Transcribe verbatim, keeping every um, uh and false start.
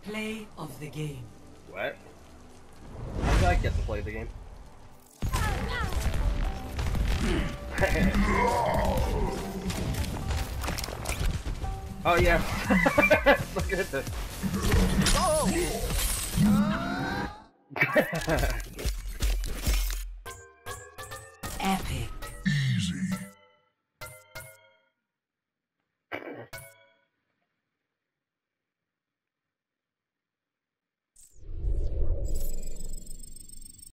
Play of the game. What? How did I get to play the game? Oh yeah. Look at this. Oh.